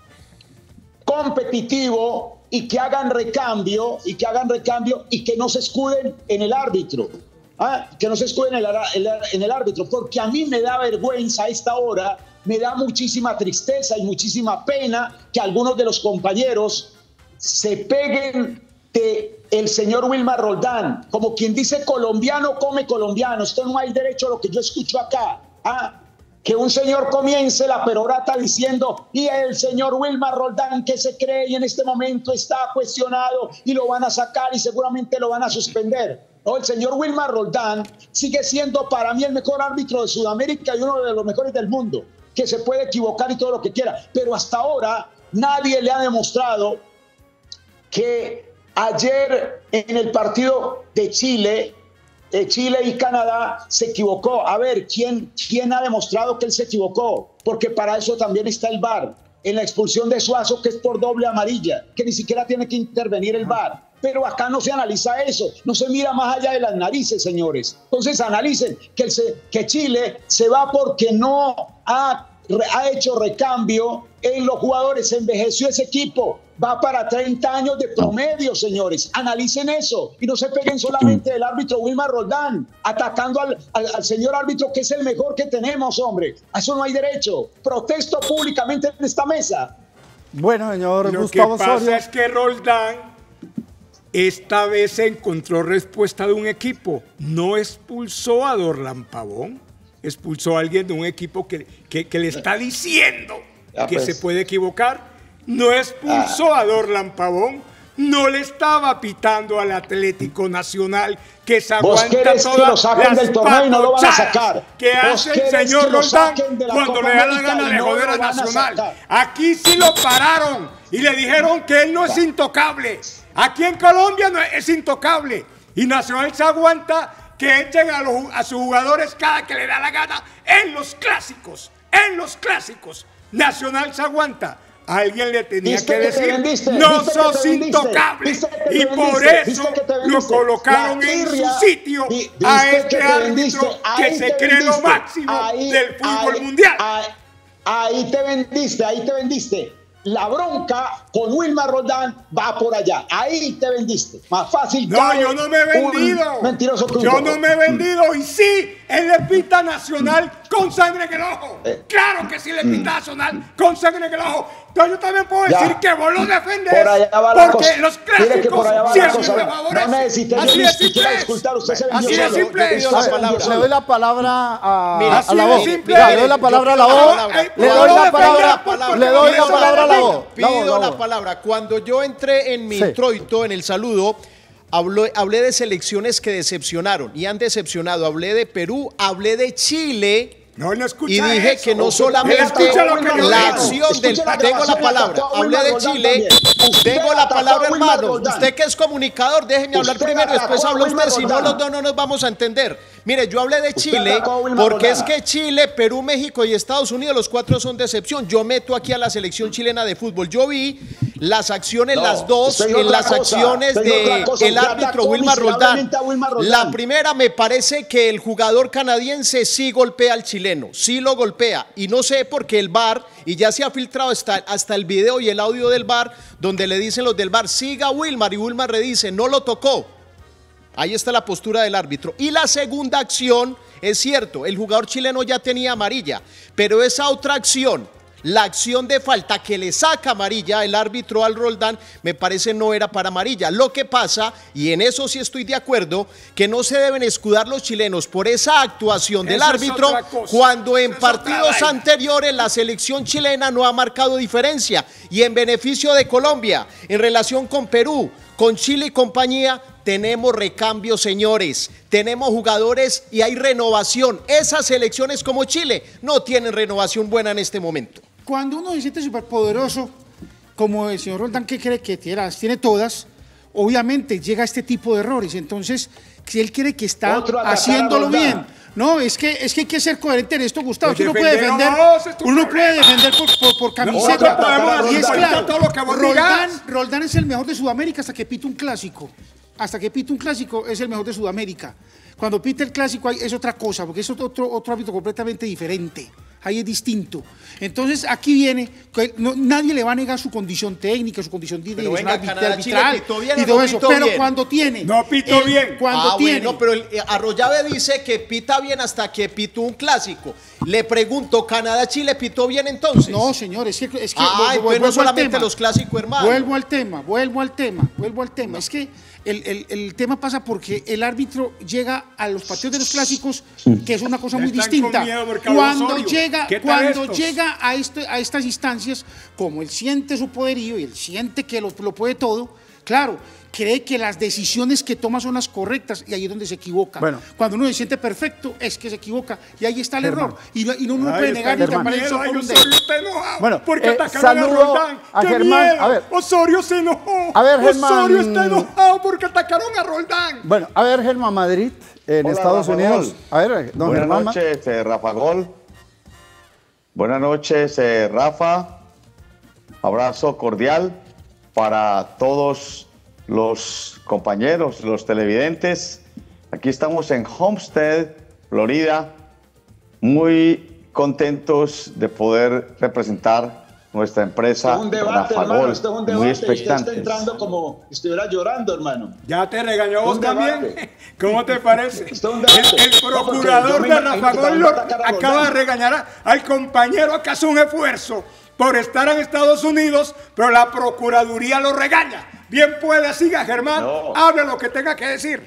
competitivo y que hagan recambio y que no se escuden en el árbitro. Que no se escuden en el árbitro, porque a mí me da vergüenza a esta hora, me da muchísima tristeza y muchísima pena que algunos de los compañeros se peguen de el señor Wilmar Roldán, como quien dice colombiano come colombiano. Esto no hay derecho a lo que yo escucho acá. Que un señor comience la perorata diciendo y el señor Wilmar Roldán que se cree y en este momento está cuestionado y lo van a sacar y seguramente lo van a suspender. No, el señor Wilmar Roldán sigue siendo para mí el mejor árbitro de Sudamérica y uno de los mejores del mundo, que se puede equivocar y todo lo que quiera, pero hasta ahora nadie le ha demostrado que ayer en el partido de Chile y Canadá se equivocó. A ver, ¿quién ha demostrado que él se equivocó? Porque para eso también está el VAR. En la expulsión de Suazo, que es por doble amarilla, que ni siquiera tiene que intervenir el VAR. Pero acá no se analiza eso, no se mira más allá de las narices, señores. Entonces analicen que Chile se va porque no ha hecho recambio en los jugadores, se envejeció ese equipo, va para 30 años de promedio, señores. Analicen eso y no se peguen solamente del árbitro Wilmar Roldán, atacando al señor árbitro que es el mejor que tenemos, hombre. A eso no hay derecho. Protesto públicamente en esta mesa. Bueno, señor Lo Gustavo que pasa Soria. es que Roldán esta vez encontró respuesta de un equipo. No expulsó a Dorlan Pavón, expulsó a alguien de un equipo que le está diciendo que se puede equivocar. No expulsó a Dorlan Pavón, no le estaba pitando al Atlético Nacional que se aguanta todas las patochadas que hace el señor Roldán cuando le da la gana de joder a Nacional. Aquí sí lo pararon y le dijeron que él no es intocable. Aquí en Colombia no es intocable. Y Nacional se aguanta que echen a sus jugadores cada que le da la gana en los clásicos. En los clásicos. Nacional se aguanta. Alguien le tenía que decir, no sos intocable. Y por eso lo colocaron en su sitio a este árbitro que se cree lo máximo del fútbol mundial. Ahí te vendiste. La bronca con Wilmar Roldán va por allá. Ahí te vendiste. Más fácil. No, yo no me he vendido. Mentiroso club. Yo no me he vendido. Y sí, él le pita Nacional con sangre en el ojo. Claro que sí le pita Nacional con sangre en el ojo. Entonces yo también puedo decir que vos lo defendés. Por allá va la porque cosa. los clásicos siempre me favorecen. No necesité así ni de siquiera simple. disculpar. Usted se Así vendió de solo. simple. Le doy la palabra a Mira, la voz. así de simple. Le doy la palabra a la voz. Le doy la palabra. Le doy la palabra a la voz. Pido la palabra. Cuando yo entré en mi introito, en el saludo, hablé de selecciones que decepcionaron y han decepcionado. Hablé de Perú, hablé de Chile. No, no escucha y dije eso. que no solamente la acción del... Tengo la palabra. Hablé de Chile. Tengo la palabra, hermano. Usted que es comunicador, déjeme hablar primero y después habla usted. Si no, los dos no nos vamos a entender. Mire, yo hablé de Chile porque es que Chile, Perú, México y Estados Unidos, los cuatro son de excepción. Yo meto aquí a la selección chilena de fútbol. Yo vi las acciones, las dos, en las acciones del árbitro Wilmar Roldán. La primera, me parece que el jugador canadiense sí golpea al chileno, sí lo golpea. Y no sé por qué el VAR, y ya se ha filtrado hasta el video y el audio del VAR, donde le dicen los del VAR, siga Wilmar, y Wilmar le dice, no lo tocó. Ahí está la postura del árbitro. Y la segunda acción, es cierto, el jugador chileno ya tenía amarilla, pero esa otra acción, la acción de falta que le saca amarilla el árbitro al Roldán, me parece no era para amarilla. Lo que pasa, y en eso sí estoy de acuerdo, que no se deben escudar los chilenos por esa actuación del árbitro cuando en partidos anteriores la selección chilena no ha marcado diferencia. Y en beneficio de Colombia, en relación con Perú, con Chile y compañía, tenemos recambio, señores. Tenemos jugadores y hay renovación. Esas selecciones como Chile no tienen renovación buena en este momento. Cuando uno se siente superpoderoso, como el señor Roldán, que cree que las tiene todas, obviamente llega a este tipo de errores. Entonces, si él cree que está haciéndolo bien, no, es que hay que ser coherente en esto, Gustavo. Uno puede defender, por camiseta. Y es claro, Roldán es el mejor de Sudamérica hasta que pita un clásico. Hasta que pita un clásico es el mejor de Sudamérica. Cuando pita el clásico es otra cosa, porque es otro ámbito completamente diferente. Ahí es distinto. Entonces aquí viene, nadie le va a negar su condición técnica, su condición de arbitral y todo eso. Pero cuando tiene... No pitó bien. Cuando tiene... Bueno, pero Arroyave dice que pita bien hasta que pitó un clásico. Le pregunto, ¿Canadá-Chile pitó bien entonces? No, señor, es que entonces no solamente los clásicos, hermano. Vuelvo al tema. Es que el tema pasa porque el árbitro llega a los partidos de los clásicos, que es una cosa muy distinta. Cuando llega a estas instancias, como él siente su poderío y él siente que lo puede todo, claro, cree que las decisiones que toma son las correctas y ahí es donde se equivoca. Bueno, cuando uno se siente perfecto es que se equivoca y ahí está el error. Y no puede negar ni tapar el sol con un dedo. Bueno, porque atacaron a Roldán. A Germán, a ver. Osorio se enojó. A ver, Germán. Osorio está enojado porque atacaron a Roldán. Bueno, a ver, Germán Madrid, en Estados Unidos. A ver, don Germán. Buenas noches, Rafa Gol. Buenas noches, Rafa. Abrazo cordial para todos los compañeros, los televidentes. Aquí estamos en Homestead, Florida, muy contentos de poder representar nuestra empresa. Un debate, hermano, esto es un debate. Muy expectantes. Usted está entrando como si estuviera llorando, hermano. Ya te regañó vos también. ¿Cómo te parece? El procurador de Rafa Gol acaba de regañar al compañero que hace un esfuerzo por estar en Estados Unidos, pero la Procuraduría lo regaña. Bien puede, siga Germán, hable lo que tenga que decir.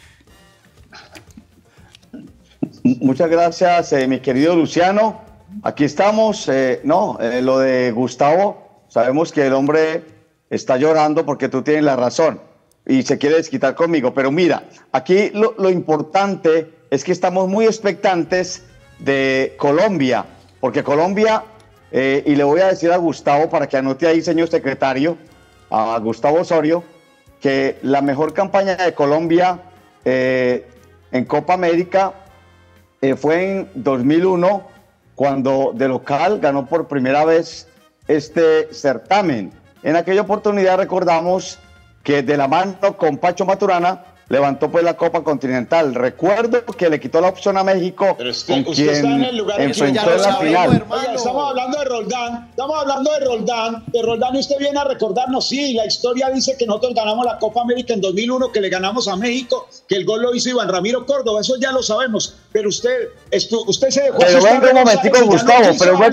Muchas gracias, mi querido Luciano. Aquí estamos. Lo de Gustavo, sabemos que el hombre está llorando porque tú tienes la razón y se quiere desquitar conmigo. Pero mira, aquí lo importante es que estamos muy expectantes de Colombia, porque Colombia, y le voy a decir a Gustavo para que anote ahí, señor secretario, a Gustavo Osorio, que la mejor campaña de Colombia en Copa América fue en 2001, cuando de local ganó por primera vez este certamen. En aquella oportunidad recordamos que de la mano con Pacho Maturana levantó pues la Copa Continental. Recuerdo que le quitó la opción a México, con quien enfrentó en la final. Oiga, estamos hablando de Roldán, y usted viene a recordarnos, sí, la historia dice que nosotros ganamos la Copa América en 2001, que le ganamos a México, que el gol lo hizo Iván Ramiro Córdoba, eso ya lo sabemos, pero usted se dejó... Pero venga un momentico, Gustavo,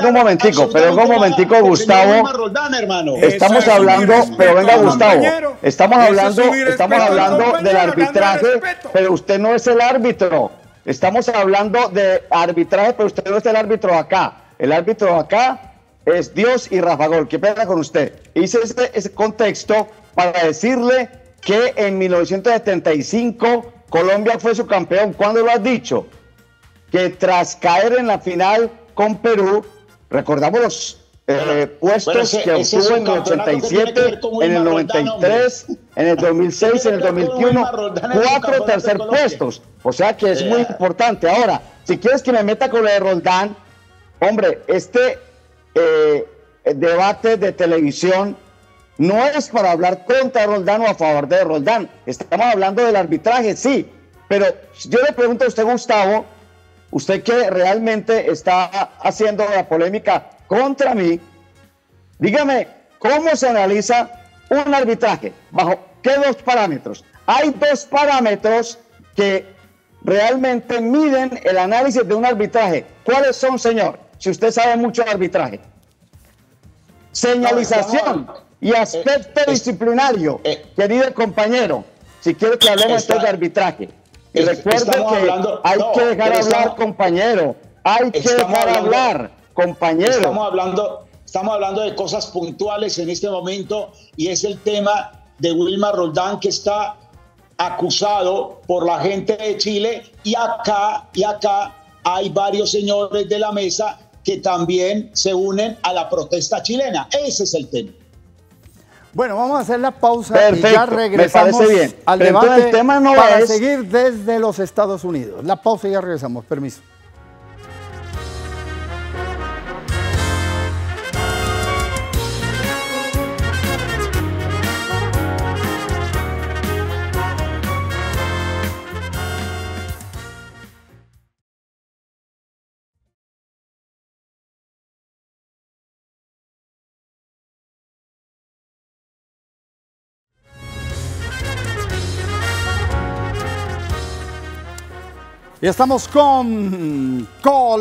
estamos hablando, pero venga, Gustavo, estamos hablando del arbitraje, pero usted no es el árbitro. Estamos hablando de arbitraje, pero usted no es el árbitro acá. El árbitro acá es Dios y Rafa Gol. ¿Qué pasa con usted? Hice ese contexto para decirle que en 1975 Colombia fue su campeón. ¿Cuándo lo has dicho? Que tras caer en la final con Perú, recordamos los puestos que obtuvo en el 87, en el 93, en el 2006, en el 2021, 4 tercer puestos. O sea que es muy importante. Ahora, si quieres que me meta con lo de Roldán, hombre, este debate de televisión no es para hablar contra Roldán o a favor de Roldán. Estamos hablando del arbitraje, sí. Pero yo le pregunto a usted, Gustavo, usted que realmente está haciendo la polémica contra mí, dígame, ¿cómo se analiza un arbitraje? ¿Bajo qué 2 parámetros? Hay 2 parámetros que realmente miden el análisis de un arbitraje. ¿Cuáles son, señor? Si usted sabe mucho de arbitraje. Señalización y aspecto disciplinario, querido compañero. Si quiere que hablemos entonces de arbitraje. Y recuerde que hay que dejar hablar, compañero. Hay que dejar hablar, compañero. Estamos hablando de cosas puntuales en este momento y es el tema de Wilmar Roldán, que está acusado por la gente de Chile, y acá hay varios señores de la mesa que también se unen a la protesta chilena. Ese es el tema. Bueno, vamos a hacer la pausa. Perfecto, y ya regresamos me parece bien. al Pero debate el tema no para es... seguir desde los Estados Unidos. La pausa y ya regresamos. Permiso. Y estamos con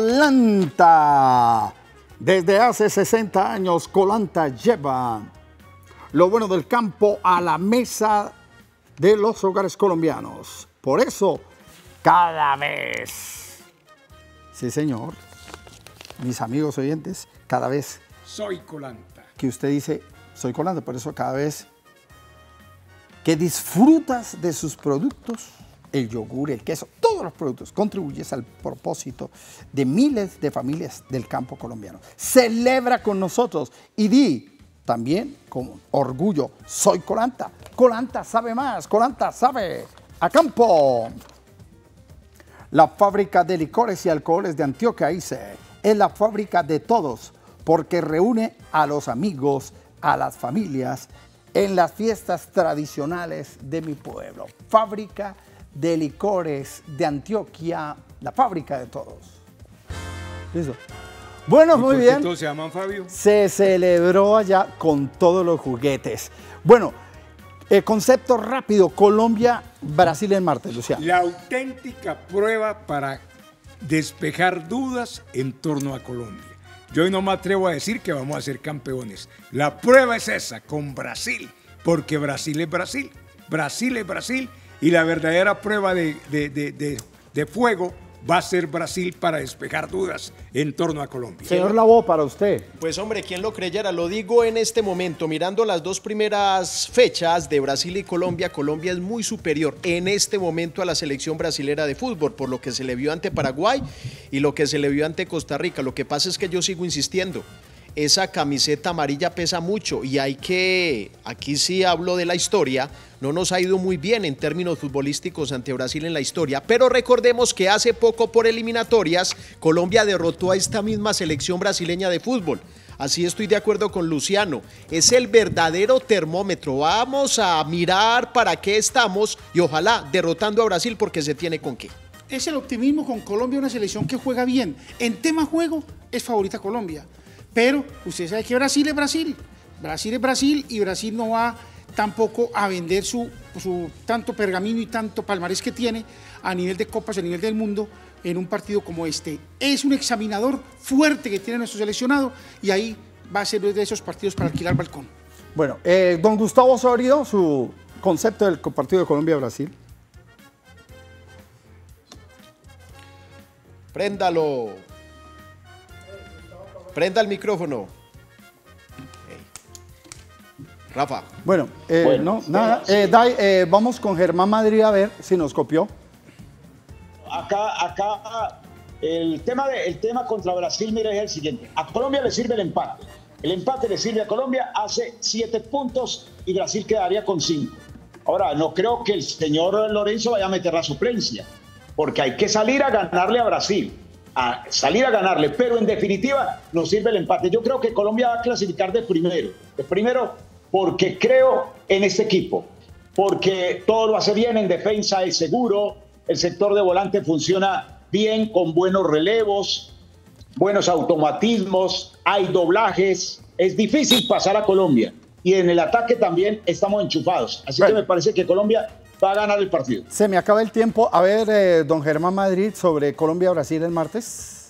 Colanta. Desde hace 60 años, Colanta lleva lo bueno del campo a la mesa de los hogares colombianos. Por eso, cada vez, sí señor, mis amigos oyentes, cada vez Soy Colanta. que usted dice, soy Colanta, por eso cada vez que disfrutas de sus productos, el yogur, el queso, todos los productos, contribuyes al propósito de miles de familias del campo colombiano. Celebra con nosotros y di también con orgullo, soy Colanta. Colanta sabe más, Colanta sabe a campo. La fábrica de licores y alcoholes de Antioquia ICE es la fábrica de todos, porque reúne a los amigos, a las familias, en las fiestas tradicionales de mi pueblo. Fábrica de licores de Antioquia, la fábrica de todos. ¿Listo? Bueno, muy bien. ¿Todos se llaman Fabio? Se celebró allá con todos los juguetes. Bueno, el concepto rápido, Colombia, Brasil el martes, Luciano. La auténtica prueba para despejar dudas en torno a Colombia. Yo hoy no me atrevo a decir que vamos a ser campeones. La prueba es esa, con Brasil, porque Brasil es Brasil. Brasil es Brasil. Y la verdadera prueba de fuego va a ser Brasil para despejar dudas en torno a Colombia. Señor Lavó, para usted. Pues hombre, ¿quién lo creyera? Lo digo en este momento, mirando las 2 primeras fechas de Brasil y Colombia, Colombia es muy superior en este momento a la selección brasilera de fútbol, por lo que se le vio ante Paraguay y lo que se le vio ante Costa Rica. Lo que pasa es que yo sigo insistiendo. esa camiseta amarilla pesa mucho y hay que, aquí sí hablo de la historia, no nos ha ido muy bien en términos futbolísticos ante Brasil en la historia, pero recordemos que hace poco por eliminatorias Colombia derrotó a esta misma selección brasileña de fútbol. Así estoy de acuerdo con Luciano, es el verdadero termómetro, vamos a mirar para qué estamos y ojalá derrotando a Brasil porque se tiene con qué. Es el optimismo con Colombia, una selección que juega bien. En tema juego es favorita Colombia, pero usted sabe que Brasil es Brasil. Brasil es Brasil y Brasil no va tampoco a vender su tanto pergamino y tanto palmarés que tiene a nivel de copas, a nivel del mundo en un partido como este. Es un examinador fuerte que tiene nuestro seleccionado y ahí va a ser de esos partidos para alquilar balcón. Bueno, don Gustavo Osorio, su concepto del partido de Colombia-Brasil. Préndalo. Prenda el micrófono. Rafa. Bueno, no, nada. Vamos con Germán Madrid a ver si nos copió. Acá el tema contra Brasil, mire, es el siguiente. A Colombia le sirve el empate. El empate le sirve a Colombia, hace 7 puntos y Brasil quedaría con 5. Ahora, no creo que el señor Lorenzo vaya a meter la suplencia, porque hay que salir a ganarle a Brasil, pero en definitiva nos sirve el empate. Yo creo que Colombia va a clasificar de primero porque creo en este equipo, porque todo lo hace bien en defensa, es seguro, el sector de volante funciona bien, con buenos relevos, buenos automatismos, hay doblajes, es difícil pasar a Colombia y en el ataque también estamos enchufados, así que me parece que Colombia va a ganar el partido. Se me acaba el tiempo. A ver, don Germán Madrid, sobre Colombia-Brasil el martes.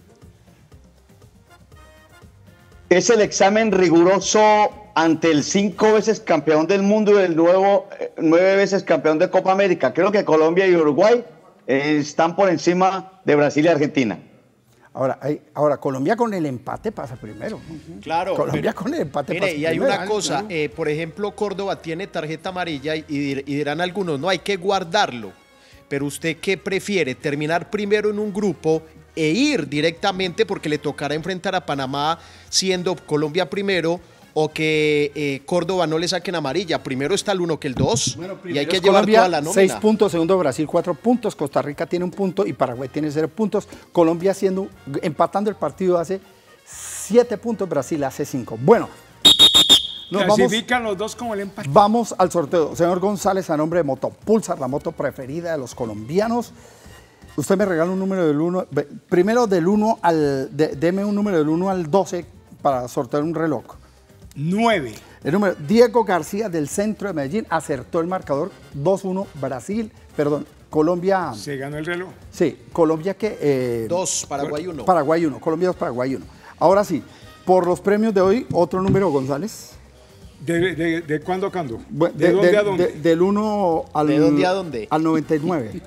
Es el examen riguroso ante el 5 veces campeón del mundo y el 9 veces campeón de Copa América. Creo que Colombia y Uruguay están por encima de Brasil y Argentina. Ahora, Colombia con el empate pasa primero. Claro. Colombia con el empate pasa primero. Y hay una cosa, por ejemplo, Córdoba tiene tarjeta amarilla y dirán algunos, no, hay que guardarlo. Pero ¿usted qué prefiere? ¿Terminar primero en un grupo e ir directamente porque le tocará enfrentar a Panamá siendo Colombia primero o que Córdoba no le saquen amarilla? Primero está el 1 que el 2 y hay que llevar Colombia, toda la nómina. 6 puntos, segundo Brasil 4 puntos, Costa Rica tiene 1 punto y Paraguay tiene 0 puntos. Colombia empatando el partido hace 7 puntos, Brasil hace 5. Bueno, clasifican los dos como el empate. Vamos al sorteo. Señor González, a nombre de Motopulsar, la moto preferida de los colombianos. Usted me regala un número del 1, primero del 1 deme un número del 1 al 12 para sortear un reloj. 9. El número, Diego García del centro de Medellín acertó el marcador 2-1 Colombia. Se ganó el reloj. Sí, Colombia que... 2, Paraguay 1. Paraguay 1, Colombia 2, Paraguay 1. Ahora sí, por los premios de hoy, otro número, González. ¿De cuándo a cuándo? ¿De dónde a dónde? Del 1 al... ¿De dónde a dónde? Al 99.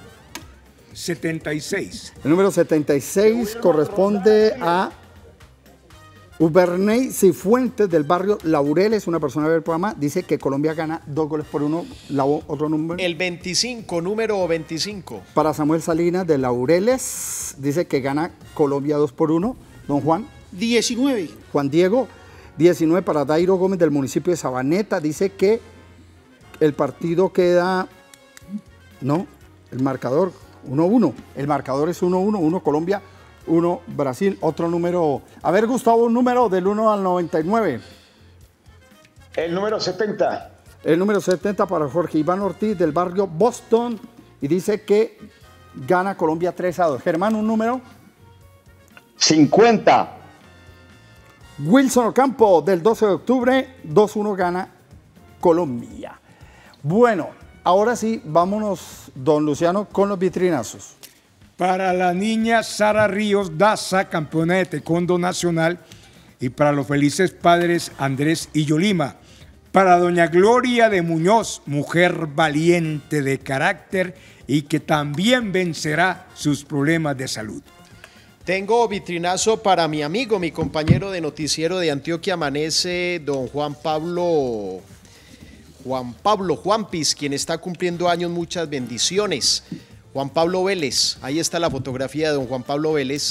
76. El número 76 corresponde a Uberney Cifuentes del barrio Laureles, una persona del programa, dice que Colombia gana 2-1. Otro número. El 25, número 25. Para Samuel Salinas de Laureles, dice que gana Colombia 2-1. Don Juan. 19. Juan Diego, 19 para Dairo Gómez del municipio de Sabaneta, dice que el partido queda, no, el marcador 1-1. El marcador es 1-1, 1 Colombia, 1 Brasil. Otro número. A ver, Gustavo, un número del 1 al 99. El número 70. El número 70 para Jorge Iván Ortiz del barrio Boston y dice que gana Colombia 3-2. Germán, un número. 50. Wilson Ocampo del 12 de octubre, 2-1 gana Colombia. Bueno, ahora sí, vámonos, don Luciano, con los vitrinazos. Para la niña Sara Ríos Daza, campeona de taekwondo nacional, y para los felices padres Andrés y Yolima. Para doña Gloria de Muñoz, mujer valiente de carácter y que también vencerá sus problemas de salud. Tengo vitrinazo para mi amigo, mi compañero de noticiero de Antioquia Amanece, don Juan Pablo Juanpis, quien está cumpliendo años, muchas bendiciones. Juan Pablo Vélez, ahí está la fotografía de don Juan Pablo Vélez.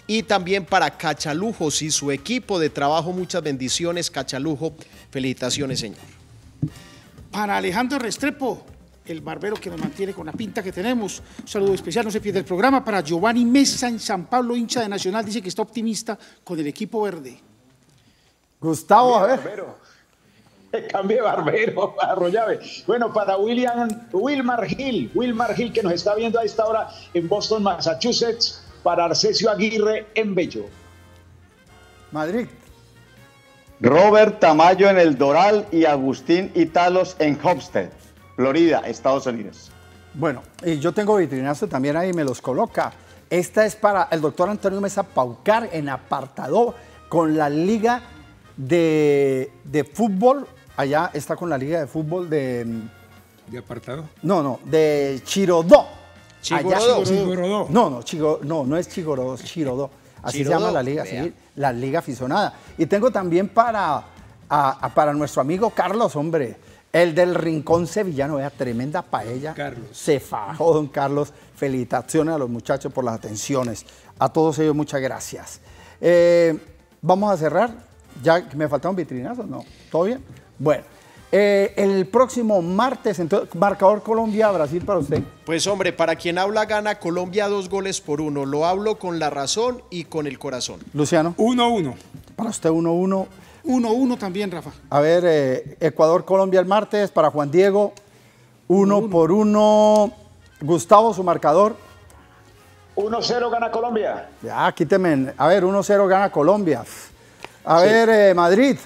Y también para Cachalujos y su equipo de trabajo, muchas bendiciones, Cachalujo. Felicitaciones, señor. Para Alejandro Restrepo, el barbero que nos mantiene con la pinta que tenemos. Un saludo especial, no se pierda el programa. Para Giovanni Mesa en San Pablo, hincha de Nacional, dice que está optimista con el equipo verde. Gustavo, a ver. Cambie barbero, Arroyave. Bueno, para Wilmar Gil, que nos está viendo a esta hora en Boston, Massachusetts. Para Arcesio Aguirre en Bello. Madrid. Robert Tamayo en El Doral y Agustín Italos en Homestead, Florida, Estados Unidos. Bueno, y yo tengo vitrinazo también ahí, me los coloca. Esta es para el doctor Antonio Mesa Paucar en apartado con la liga de fútbol. Allá está con la liga de fútbol de apartado. No, de Chirodó. Chigorodó. No es Chigorodó, es Chirodó. Así Chirodó, se llama la liga, vea. sí, la liga aficionada. Y tengo también para nuestro amigo Carlos, hombre, el del Rincón Sevillano, vea, tremenda paella. Carlos. Se fajó, don Carlos. Felicitaciones a los muchachos por las atenciones. A todos ellos, muchas gracias. Vamos a cerrar. ¿Ya me faltaron vitrinazos? No. ¿Todo bien? Bueno. El próximo martes, entonces, marcador Colombia-Brasil para usted. Pues hombre, para quien habla gana Colombia 2-1. Lo hablo con la razón y con el corazón. Luciano. 1-1. Para usted 1-1. 1-1 también, Rafa. A ver, Ecuador-Colombia el martes. Para Juan Diego, 1-1. Gustavo, su marcador. 1-0 gana Colombia. Ya, quíteme. A ver, 1-0 gana Colombia. A ver, Madrid.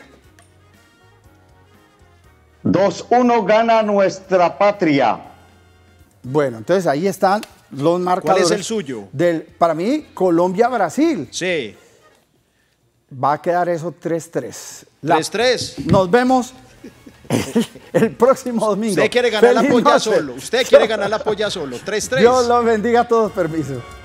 2-1 gana nuestra patria. Bueno, entonces ahí están los marcadores. ¿Cuál es el suyo? Para mí, Colombia-Brasil. Sí. Va a quedar eso 3-3. 3-3. Nos vemos el próximo domingo. Usted quiere ganar la Feliz polla noche. solo. Usted quiere ganar la polla solo. 3-3. Dios los bendiga a todos. Permiso.